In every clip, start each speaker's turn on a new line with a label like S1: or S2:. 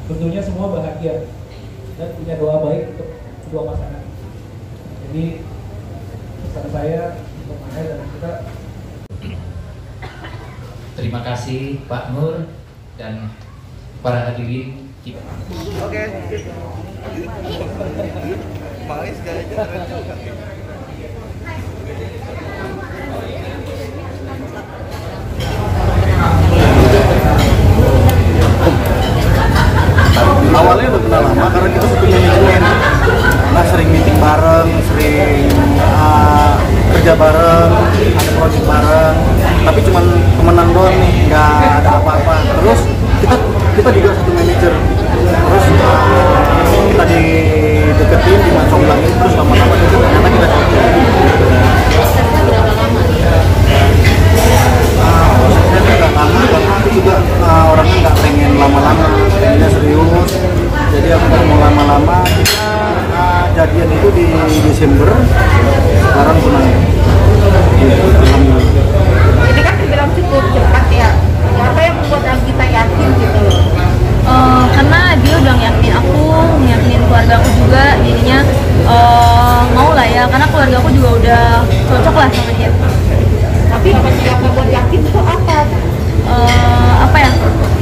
S1: tentunya semua bahagia dan punya doa baik untuk kedua pasangan. Jadi pesan saya untuk Maya dan kita.
S2: Terima kasih Pak Nur dan para hadirin.
S3: Oke. Makanya segala jalan juga. Awalnya udah kenal lama karena kita satu manajemen. Nah, sering meeting bareng, sering kerja bareng, ada project bareng. Tapi cuman temenan doang nih, nggak ada apa-apa. Terus kita juga satu manajer. Terus kita dideketin, dimacong-macongin, terus lama-lama itu ternyata kita cocok. Prosesnya nggak lama karena aku juga orangnya nggak pengen lama-lama, pengennya serius. Jadi aku nggak mau lama-lama. Kita jadian itu di Desember, sekarang tunangan.
S4: Ini kan dibilang cukup cepat ya. Apa yang membuat kita yakin gitu?
S5: Karena dia udah yakin aku, yakinin keluarga aku juga, jadinya mau lah ya, karena keluarga aku juga udah cocok lah sama dia.
S4: Tapi yang membuat yakin itu apa?
S5: Apa ya?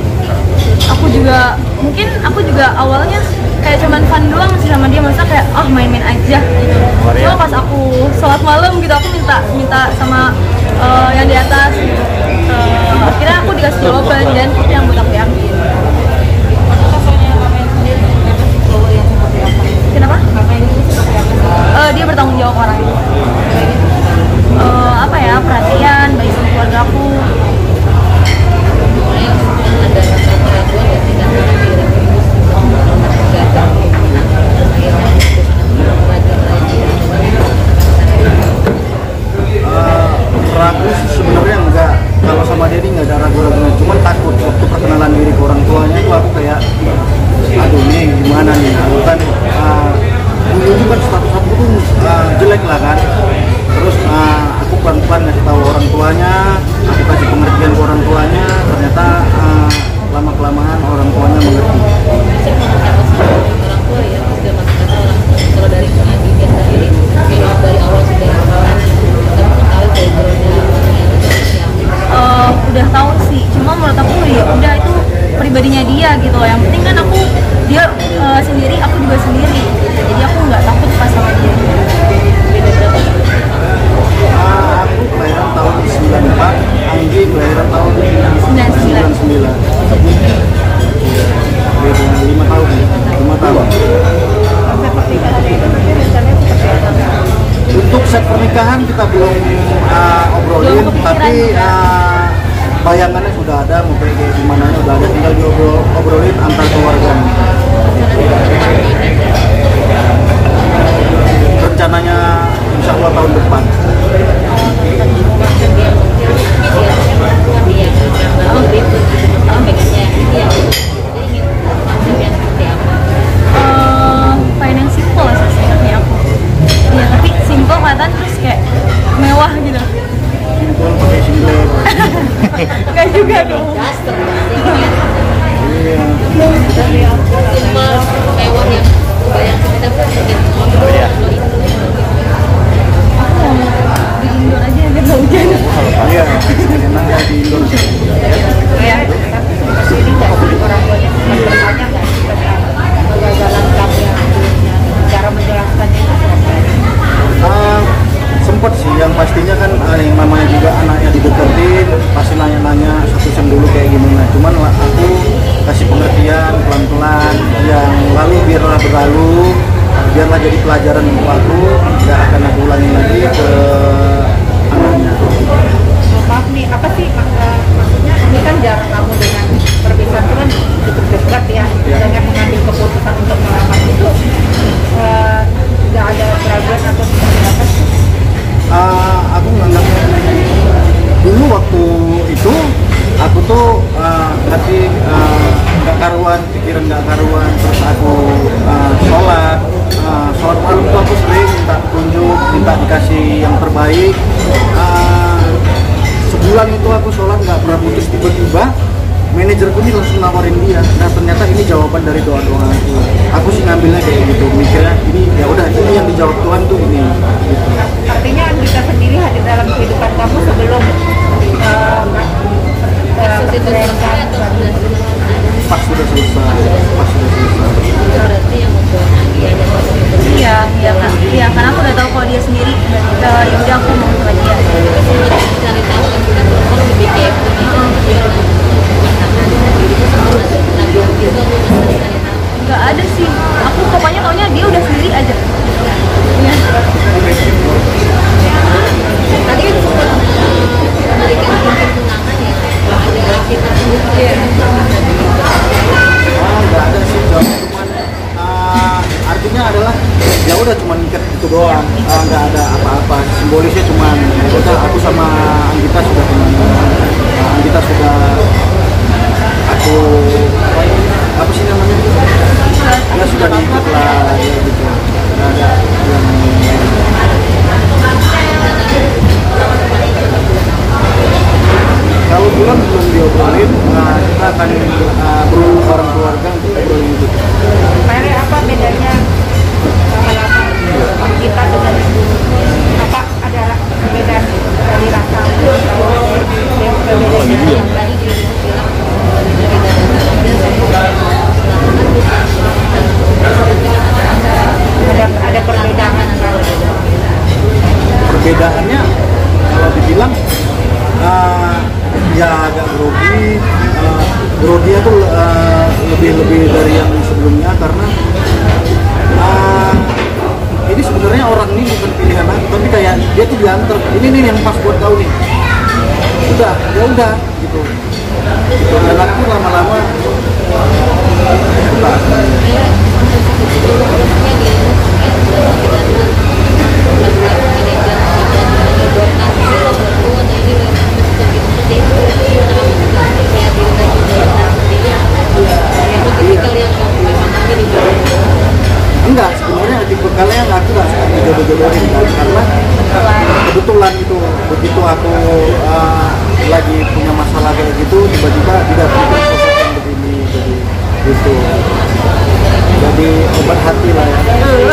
S5: Aku juga awalnya kayak cuman fun doang sih sama dia, masa kayak main-main aja gitu. Cuma pas aku sholat malam gitu, aku minta sama yang di atas gitu. Akhirnya aku dikasih jawaban dan itu yang buat aku yakin.
S4: Sosoknya Mama sendiri cowok yang seperti apa?
S5: Kenapa?
S4: Mama ini seperti apa?
S5: Dia bertanggung jawab orangnya. Apa ya, perhatian, baik sama keluarga aku.
S4: Ada rasa keraguan dan tidak
S3: ragu sih sebenarnya enggak. Kalau sama dia nggak ada ragu-ragunya, cuman takut waktu perkenalan diri ke orang tuanya itu aku kayak aduh nih gimana nih, aku kan dulu kan status aku tuh jelek lah kan. Terus aku pelan-pelan ngasih tahu orang tuanya, aku kasih pengertian ke orang tuanya, ternyata lama-kelamaan orang tuanya mengerti.
S4: orang tua ya, sudah masuk orang kalau dari pengajian sendiri memang dari awal sudah tahu dari
S5: Udah tahu sih, cuma menurut aku ya udah itu pribadinya dia gitu loh. Yang penting kan dia sendiri, aku juga sendiri. Jadi aku nggak takut pas sama dia.
S3: Aku kelahiran tahun 94, Anggi kelahiran tahun 99. Beda 5 tahun. Untuk set pernikahan kita belum obrolin, tapi bayangannya sudah ada, mau kayak gimana udah ada, tinggal diobrolin antar keluarga. Rencananya insya Allah tahun depan.
S5: Pengen yang simple sih sebenarnya aku. Iya, tapi simple kelihatan terus kayak mewah gitu.
S3: Simple pakai singlet.
S5: Enggak juga dong.
S3: Iya.
S4: simple mewah yang bayang kita mungkin ngobrol atau itu.
S5: Aku mau di indoor aja biar nggak hujan.
S3: Iya, enak ya di Indonesia.
S4: Ya, tapi seperti ini nggak sih orang tuanya sempat bertanya nggak sih tentang kegagalan kamu yang sebelumnya, cara menjelaskannya itu seperti apa?
S3: Sempet sih, yang pastinya kan yang namanya juga anaknya dideketin, pasti nanya-nanya satu jam dulu kayak gimana. Cuman aku kasih pengertian pelan-pelan, yang lalu biarlah berlalu, biarlah jadi pelajaran untuk aku, nggak akan aku ulangi lagi ke anaknya.
S4: Maaf nih, apa sih maksudnya ini kan jarak kamu dengan perpisahan itu kan cukup dekat ya, dengan mengambil keputusan untuk melamar itu nggak ada keraguan atau seperti apa sih?
S3: Aku nganggapnya dulu waktu itu aku tuh nggak karuan, pikiran nggak karuan, terus aku sholat malam tuh aku sering minta tunjuk, minta dikasih yang terbaik. Sebulan itu aku sholat nggak pernah putus, tiba-tiba manajerku ini langsung nawarin dia. Nah ternyata ini jawaban dari doa-doa aku. Aku sih ngambilnya kayak gitu, mikirnya ini ya udah ini yang dijawab Tuhan tuh ini. Gitu.
S4: Artinya kita sendiri hadir dalam kehidupan kamu sebelum
S3: Pas sudah selesai.
S5: Berarti yang membuat dia ada iya kan, iya karena aku udah tahu kalau dia sendiri, ya udah aku mau ke dia. Cari tahu kan kita perempuan lebih kepo nggak ada sih, aku pokoknya taunya dia udah sendiri aja. Ya. Tadi kan sempat memberikan cincin tunangan ya, ada kita
S3: Nggak ada sih, cuman artinya adalah ya udah cuma ikat itu doang, nggak ada apa-apa. Simbolisnya cuma udah aku sama Anggita sudah tunangan, Anggita sudah aku apa sih namanya ya sudah diikat lah ya gitu. Nggak ada yang kalau bulan belum diobrolin, kita akan berulang bareng keluarga untuk obrolin itu.
S4: Mary, apa bedanya lama-lama kita dengan apa adalah perbedaan dari rasa ada perbedaan.
S3: Perbedaannya kalau dibilang ya agak groginya tuh lebih dari yang sebelumnya karena ini sebenarnya orang ini bukan pilihan aku, tapi kayak dia tuh diantar ini nih yang pas buat kau nih, udah ya udah gitu. Dan aku lama-lama enggak, sebenarnya tipe kalian aku gak suka dijodoh-jodohin karena kebetulan itu begitu aku lagi punya masalah kayak gitu tiba-tiba didatangkan sosok yang begini jadi gitu, jadi obat hati lah ya.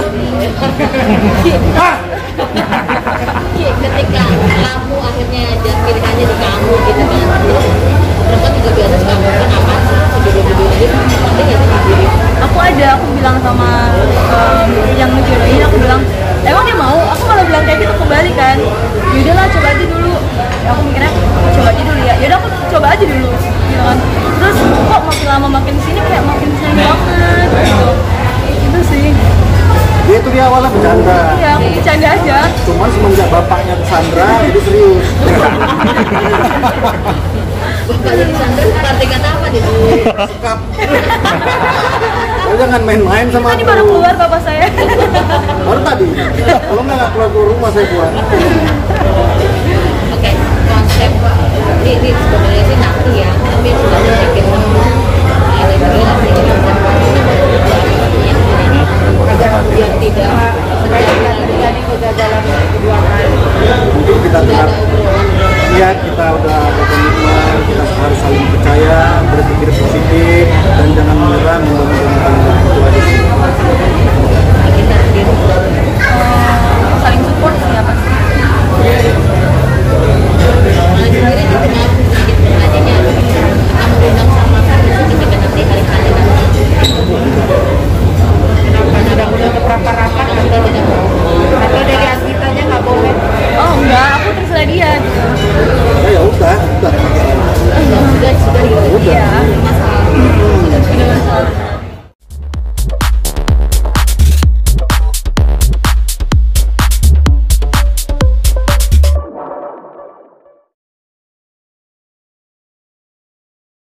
S5: Ketika kamu akhirnya pilihannya di kamu gitu kan, terus perempuan juga biasa suka kenapa jodoh-jodoh ini nanti nggak sendiri. Aku bilang sama yang ngejodohin, aku bilang emang dia mau, aku malah bilang kayak gitu kembali kan, yaudahlah coba aja dulu. Aku mikirnya coba aja dulu ya, yaudah aku coba aja dulu gitu kan. Terus kok makin lama makin sini kayak makin sayang banget gitu. Itu sih.
S3: Dia tuh di awalnya bercanda.
S5: Iya, aku bercanda aja.
S3: Cuman semenjak bapaknya Sandra jadi serius.
S5: Bapaknya Sandra partai kata apa nih?
S3: Sekap. Lo jangan main-main sama
S5: Tadi
S3: aku.
S5: baru keluar bapak saya.
S3: Baru tadi. Kalau nggak keluar rumah saya buat.
S5: Oke, konsep ini sebenarnya sih nanti ya, tapi sebenarnya bikin ini